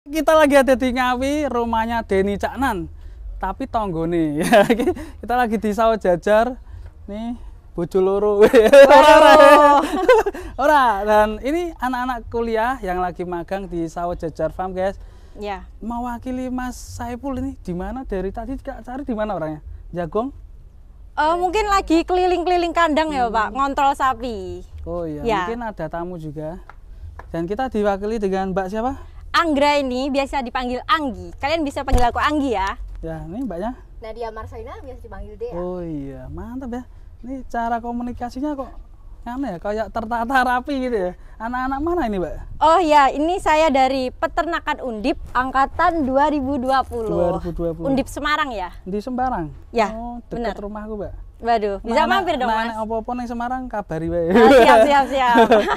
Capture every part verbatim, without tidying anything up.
Kita lagi ada di Ngawi, rumahnya Denny Caknan. Tapi tonggone. Kita lagi di Sawah Jajar. Nih, bojo loro. Ora, ora. Dan ini anak-anak kuliah yang lagi magang di Sawah Jajar Farm, guys. Ya. Mewakili Mas Saiful ini di mana dari tadi cari di mana orangnya? Jagong? Uh, mungkin lagi keliling-keliling kandang ya, Pak, ngontrol sapi. Oh iya, ya. Mungkin ada tamu juga. Dan kita diwakili dengan Mbak siapa? Anggra, ini biasa dipanggil Anggi. Kalian bisa panggil aku Anggi ya. Ya, ini Mbaknya? Nadia Marcelina biasa dipanggil Dea. Oh iya, mantap ya. Ini cara komunikasinya kok aneh ya, kayak tertata rapi gitu ya. Anak-anak mana ini, Mbak? Oh ya, ini saya dari Peternakan Undip angkatan dua ribu dua puluh. dua ribu dua puluh. Undip Semarang ya? Di Semarang? Ya, oh, dekat benar. rumahku, Mbak. Waduh, bisa nah, mampir dong, nah, Mas. Nah, apa-apa ning Semarang kabari wae. Ah, siap, siap, siap.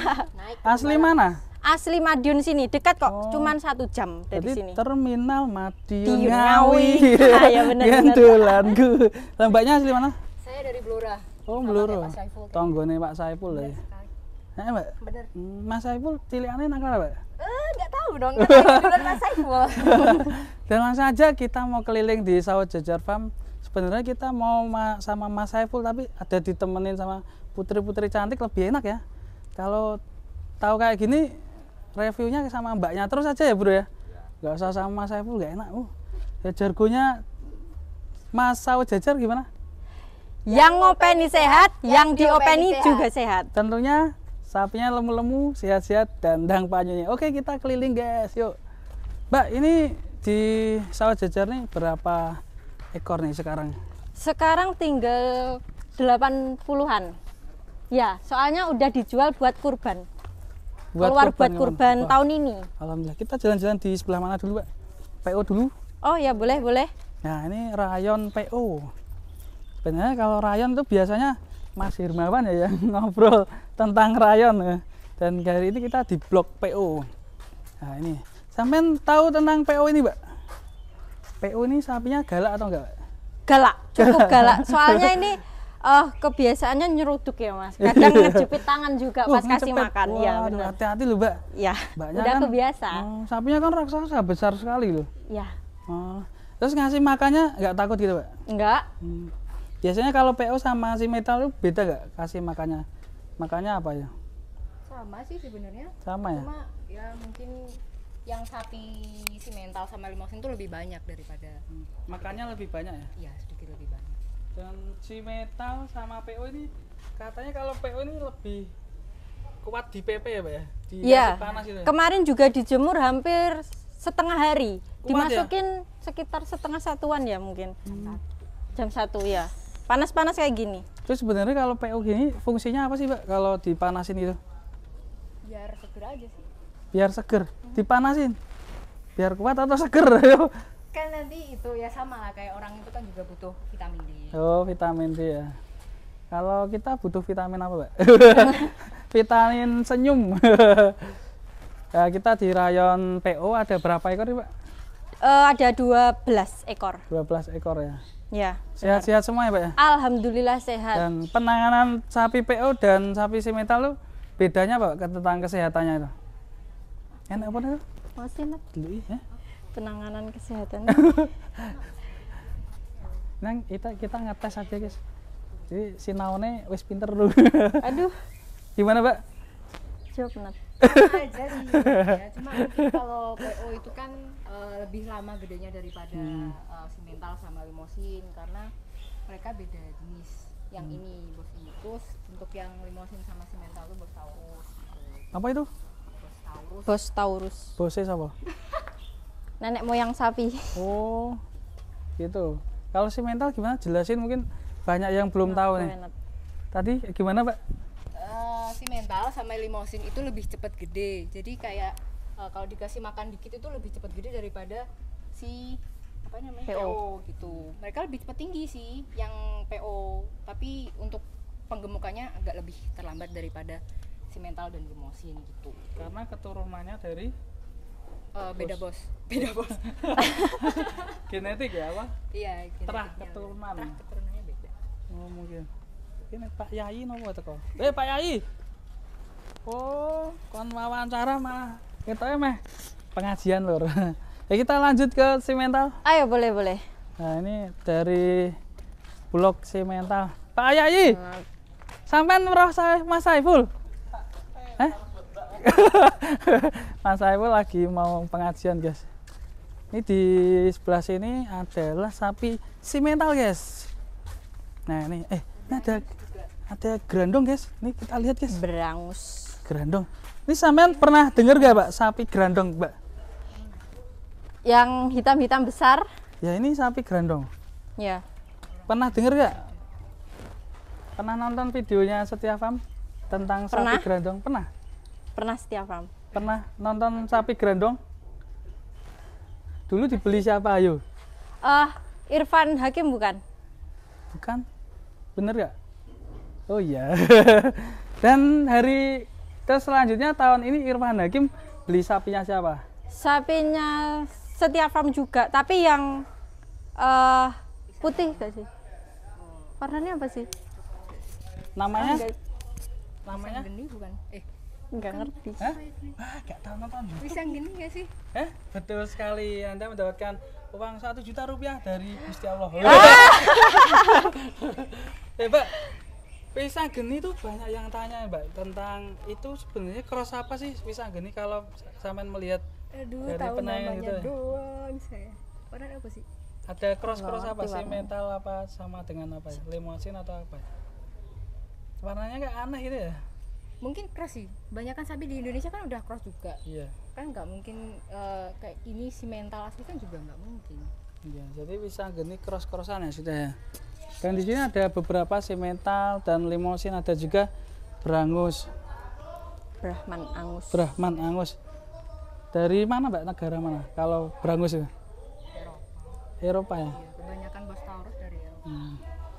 Asli mana? Asli Madiun sini, dekat kok, oh. cuman satu jam dari Jadi, sini. Terminal Madiun Di Ngawi. Ah, ya benar. Gandulanku. Lah Mbaknya asli mana? Saya dari Blora. Oh, Blora. Tonggone Pak Saiful ya. Nah, Mbak. Bener. Mas Saiful cilikane nang kana, Mbak? Eh, enggak tahu dong. Kan Mas Saiful. Dan langsung saja kita mau keliling di Sawah Jajar Farm. Sebenarnya kita mau ma sama Mas Saiful, tapi ada ditemenin sama putri-putri cantik lebih enak ya. Kalau tahu kayak gini, reviewnya sama Mbaknya terus aja ya, Bro ya. Gak usah sama Mas Saiful, gak enak. Uh, ya jargonya Mas Sawah Jajar gimana? Yang ngopeni sehat, yang diopeni juga sehat. Tentunya sapinya lemu-lemu, sehat-sehat, dandang panyunya. Oke, kita keliling guys, yuk. Mbak, ini di Sawah Jajar nih berapa ekor nih sekarang? Sekarang tinggal delapan puluhan. Ya, soalnya udah dijual buat kurban. Buat Keluar kurban buat kurban oh. tahun ini. Alhamdulillah. Kita jalan-jalan di sebelah mana dulu, Mbak? P O dulu. Oh ya, boleh, boleh. Nah, ini rayon P O. Sebenarnya kalau rayon itu biasanya Mas Hirmawan ya yang ngobrol tentang rayon ya. Dan hari ini kita di blok P O. Nah, ini. Sampean tahu tentang P O ini, Mbak? P O ini sapinya galak atau enggak? Galak, cukup galak. Soalnya ini uh, kebiasaannya nyeruduk ya, Mas. Kadang ngejepit tangan juga oh, pas kasih makan. Wah, ya, benar. Hati-hati loh, Mbak. Ya, Mbaknya udah kan, kebiasa. Oh, sapinya kan raksasa besar sekali loh. Ya. Oh. Terus ngasih makannya nggak takut gitu, Mbak? Enggak. Hmm. Biasanya kalau P O sama si metal itu beda nggak kasih makannya? Makannya apa ya? Sama sih sebenarnya. Sama ya? Cuma ya mungkin yang sapi simental sama limosin itu lebih banyak daripada Hmm. Makannya lebih banyak ya? Iya, sedikit lebih banyak. Dan si metal sama P O ini katanya kalau P O ini lebih kuat di P P ya, Mbak ya? Di Iya. panas itu ya? Kemarin juga dijemur hampir setengah hari. Kuat Dimasukin ya? Sekitar setengah satuan ya mungkin. Hmm. Jam satu ya. Panas-panas kayak gini. Terus sebenarnya kalau P O gini fungsinya apa sih, Mbak? Kalau dipanasin itu? Biar seger aja sih. Biar seger. Dipanasin. Biar kuat atau seger? Kan nanti itu ya sama lah kayak orang itu kan juga butuh vitamin D. Oh, vitamin D ya. Kalau kita butuh vitamin apa, Mbak? Vitamin senyum. Ya, kita di rayon P O ada berapa ekor nih, Pak? Uh, ada dua belas ekor. dua belas ekor ya. Ya. Sehat-sehat semua ya, Pak ya? Alhamdulillah sehat. Dan penanganan sapi P O dan sapi simental itu bedanya apa, Pak, tentang kesehatannya itu? Enak apa itu? Masih enak. Dulu ya. Penanganan kesehatan. Nang kita kita ngetes aja, guys. Jadi si Naone wis pinter dulu. Aduh. Gimana, Pak? Jawab Nat. aja sih ya. Cuma mungkin kalau P O itu kan uh, lebih lama gedenya daripada hmm. uh, simental sama limosin karena mereka beda jenis. Yang hmm. ini bos ini terus untuk yang limosin sama simental itu bos Taurus gitu. Apa itu? Bos Taurus. Bos Taurus. Bose siapa? Nenek moyang sapi. Oh, gitu. Kalau simental gimana? Jelasin, mungkin banyak yang belum tahu nih. Tadi gimana, Pak? Uh, simental sama limosin itu lebih cepat gede. Jadi kayak uh, kalau dikasih makan dikit itu lebih cepat gede daripada si apa namanya P O. P O gitu. Mereka lebih cepat tinggi sih yang P O, tapi untuk penggemukannya agak lebih terlambat daripada simental dan limosin gitu. Karena keturunannya dari uh, beda bos, beda bos. Genetik ya, apa? Iya, Terah keturunan. Terah keturunannya beda. Oh, mungkin. Ini Pak Yai nopo teko? Eh, Pak Yai. Oh, kon wawancara malah ketoke meh pengajian lur. Ya kita lanjut ke simental. Ayo boleh boleh. Nah ini dari Bulog Simental. Pak Yayi, sampean roh saya Mas Saiful? Eh? Mas Saiful lagi mau pengajian guys. Ini di sebelah sini adalah sapi simental guys. Nah ini, eh ini ada ada gerandong guys. Ini kita lihat guys. Berangus. Gerandong. Ini sampean pernah dengar gak Pak sapi gerandong Pak? Yang hitam-hitam besar. Ya ini sapi gerandong. Ya. Pernah dengar gak? Pernah nonton videonya Setia Farm tentang Pernah. sapi gerandong? Pernah? Pernah Setia Farm. Pernah nonton sapi gerandong? Dulu dibeli siapa ayo? Eh, Irfan Hakim bukan? Bukan? Bener gak? Oh iya. Dan hari terus selanjutnya tahun ini Irfan Hakim beli sapinya siapa? Sapinya Setia Farm juga, tapi yang eh putih gak sih? Warnanya apa sih? Namanya? Enggak, Namanya? Geni bukan? Eh, enggak ngerti. Hah? Wah, gak tahu nonton YouTube. bisa gini nggak sih? Eh, betul sekali. Anda mendapatkan uang satu juta rupiah dari Gusti Allah. Eh, Mbak, pisang geni itu banyak yang tanya, Mbak, tentang itu sebenarnya cross apa sih pisang geni kalau sampean melihat Aduh, dari tahu penayangan namanya gitu ya? doang saya. Orang apa sih? Ada cross-cross Nggak apa ngerti sih? warnanya. Mental apa sama dengan apa ya? Limosin atau apa? Warnanya kayak aneh gitu ya? Mungkin cross sih. Banyak kan sapi di Indonesia kan udah cross juga. Iya. Kan nggak mungkin eh, kayak ini si mental asli kan juga nggak mungkin. Iya, jadi pisang geni cross-crossan ya sudah ya. Dan di sini ada beberapa simental dan limosin, ada juga berangus. Brahman Angus. Brahman Angus. Dari mana Mbak? Negara mana? Kalau berangus itu? Eropa. Eropa ya. Iya, kebanyakan bos Taurus dari Eropa. Hmm.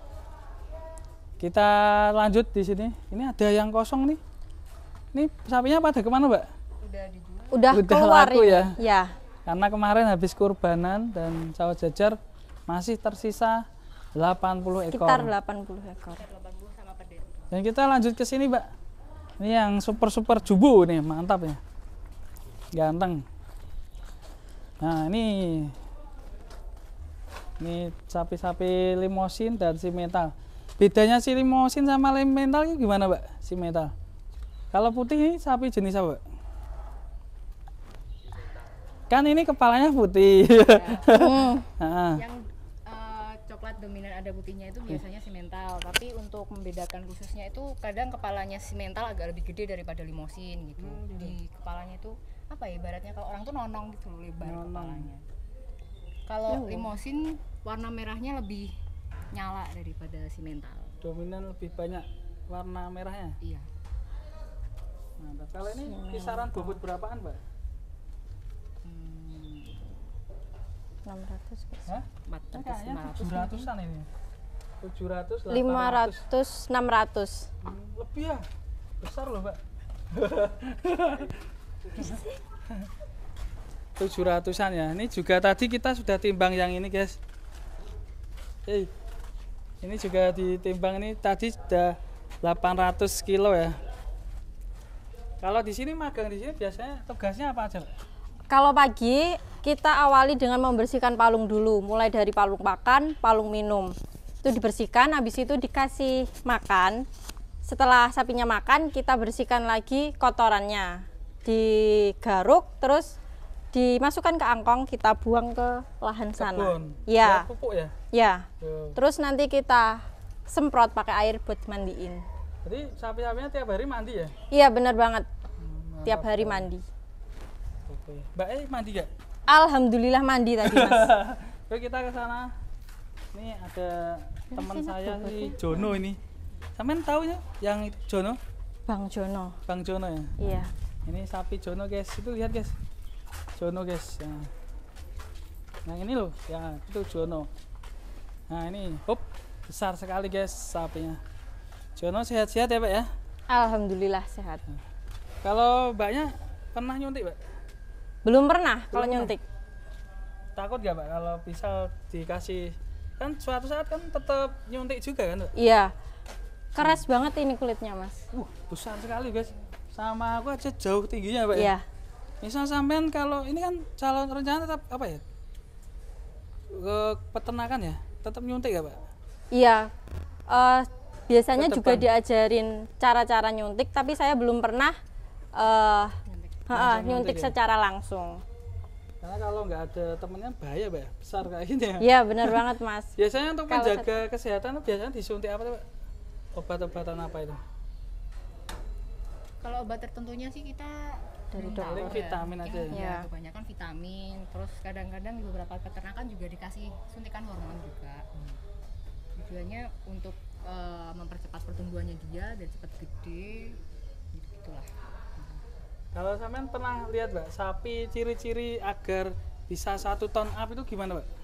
Kita lanjut di sini. Ini ada yang kosong nih. Ini sapinya pada kemana Mbak? Udah dijual. Udah, Udah keluar laku ini. ya? Ya. Karena kemarin habis kurbanan dan sawah jajar masih tersisa delapan puluh ekor. Sekitar delapan puluh ekor. delapan puluh sama pedet. Dan kita lanjut ke sini Mbak. Ini yang super-super jubu nih, mantap ya. Ganteng. Nah ini ini sapi-sapi limosin dan simental. Bedanya si limosin sama simental ini gimana Mbak? Simental. Kalau putih ini sapi jenis apa Mbak? Kan ini kepalanya putih. Hmm. Nah, Yang eh, coklat dominan ada putihnya itu biasanya simental, tapi untuk membedakan khususnya itu kadang kepalanya simental agak lebih gede daripada limosin gitu. Di kepalanya itu apa ya ibaratnya kalau orang tuh nonong gitu loh, lebar Nonong. kepalanya. Kalau limosin warna merahnya lebih nyala daripada simental. dominan lebih banyak warna merahnya. Iya. Nah, kalau ini kisaran bobot berapaan Mbak? Hmm, enam ratus. Hah? empat Kan ratus, kayaknya lima ratus. tujuh ratusan ini. tujuh ratus, lima ratus, enam ratus. Hmm, lebih ya? Besar loh Mbak. tujuh ratusan ya. Ini juga tadi kita sudah timbang yang ini guys. Hey, ini juga ditimbang ini tadi sudah delapan ratus kilo ya. Kalau di sini magang di sini biasanya tugasnya apa aja Mbak? Kalau pagi kita awali dengan membersihkan palung dulu, mulai dari palung makan, palung minum. Itu dibersihkan, habis itu dikasih makan. Setelah sapinya makan, kita bersihkan lagi kotorannya. Digaruk, terus dimasukkan ke angkong, kita buang ke lahan sana. Kebun. Ya, Buat pupuk ya. ya. Tuh. Terus nanti kita semprot pakai air buat mandiin. Jadi sapi-sapinya tiap hari mandi ya? Iya, bener banget. Hmm, Tiap mantap hari sekali. mandi. Oke. Mbak eh mandi gak? Alhamdulillah mandi tadi, Mas. Yuk kita ke sana. Ini ada teman saya si Jono ini. Sampean tahu ya yang itu Jono? Bang Jono. Bang Jono ya. Iya. Ini sapi Jono guys. Itu lihat guys. Jono guys. Nah. Yang ini loh, ya itu Jono. Nah, ini hop besar sekali guys sapinya. Jono sehat-sehat ya, Pak ya? Alhamdulillah sehat. Kalau Mbaknya pernah nyuntik, Pak? Belum pernah Belum kalau pernah. nyuntik. Takut gak Pak kalau bisa dikasih, kan suatu saat kan tetap nyuntik juga kan Pak? Iya. Keras banget ini kulitnya, Mas. Uh, besar sekali guys. Sama aku aja jauh tingginya Pak ya? Iya. Misal sampean kalau ini kan calon rencana tetap apa ya? Ke peternakan ya? Tetap nyuntik ya, Pak? Iya. eh, biasanya Ke juga depan. diajarin cara-cara nyuntik, tapi saya belum pernah eh, ha-ha, Langsung nyuntik nyuntik ya? secara langsung. Karena kalau nggak ada temennya bahaya, Pak ya? Besar kayak gini ya. Iya, benar banget, Mas. Biasanya untuk Kalau menjaga kesehatan biasanya disuntik apa, Pak? Obat-obatan apa itu? Kalau obat tertentunya sih kita Dari belum dokter. tahu Paling vitamin aja ya? Ya, Ya. kebanyakan vitamin. Terus kadang-kadang di beberapa peternakan juga dikasih suntikan hormon juga. Tujuannya untuk eh, mempercepat pertumbuhannya dia dan cepat gede. Gitu gitulah. Kalau sampean pernah lihat, Pak, sapi ciri-ciri agar bisa satu ton up itu gimana, Pak?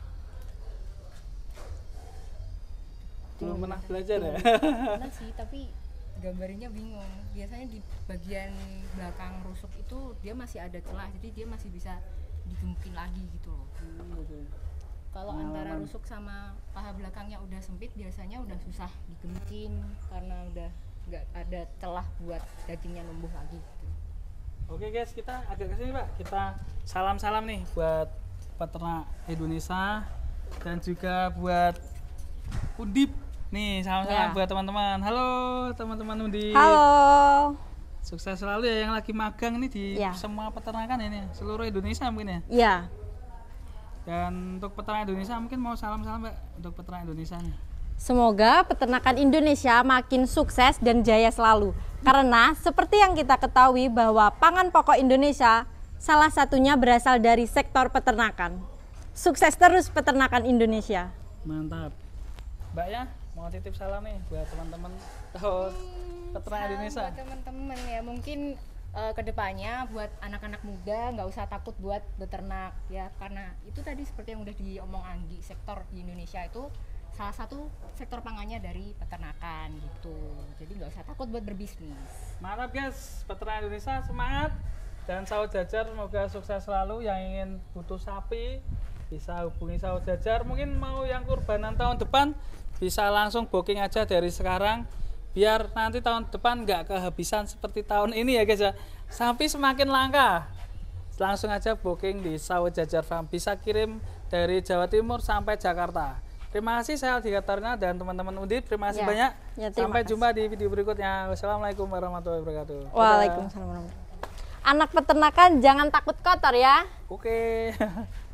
Belum pernah belajar ya? Pernah sih, tapi gambarnya bingung. Biasanya di bagian belakang rusuk itu dia masih ada celah, jadi dia masih bisa digemukin lagi gitu loh. Kalau antara Pengalaman. rusuk sama paha belakangnya udah sempit, biasanya udah susah digemukin karena udah nggak ada celah buat dagingnya numbuh lagi gitu. Oke guys, kita agak kesini Pak. Kita salam-salam nih buat peternak Indonesia dan juga buat Undip. Nih, salam-salam Ya. buat teman-teman. Halo teman-teman Undip. Halo. Sukses selalu ya yang lagi magang nih di Ya. semua peternakan ini, seluruh Indonesia mungkin ya. Iya. Dan untuk peternak Indonesia mungkin mau salam-salam Mbak untuk peternak Indonesia nih. Semoga peternakan Indonesia makin sukses dan jaya selalu. Karena seperti yang kita ketahui bahwa pangan pokok Indonesia salah satunya berasal dari sektor peternakan. Sukses terus peternakan Indonesia. Mantap. Mbak ya, mau titip salam nih buat teman-teman oh, peternak Salam Indonesia. buat teman-teman ya, mungkin eh, kedepannya buat anak-anak muda nggak usah takut buat beternak ya, karena itu tadi seperti yang udah diomong Anggi, sektor di Indonesia itu salah satu sektor pangannya dari peternakan gitu, jadi nggak usah takut buat berbisnis. Mantap guys, peternak Indonesia semangat dan Sawah Jajar semoga sukses selalu. Yang ingin butuh sapi bisa hubungi Sawah Jajar. Mungkin mau yang kurbanan tahun depan bisa langsung booking aja dari sekarang biar nanti tahun depan nggak kehabisan seperti tahun ini ya guys ya. Sapi semakin langka. Langsung aja booking di Sawah Jajar Farm, bisa kirim dari Jawa Timur sampai Jakarta. Terima kasih saya Aldi Katarina dan teman-teman Undip. Terima kasih Ya. banyak. Ya, terima Sampai kasih. jumpa di video berikutnya. Wassalamualaikum warahmatullahi wabarakatuh. Dadah. Waalaikumsalam warahmatullahi wabarakatuh. Anak peternakan jangan takut kotor ya. Oke.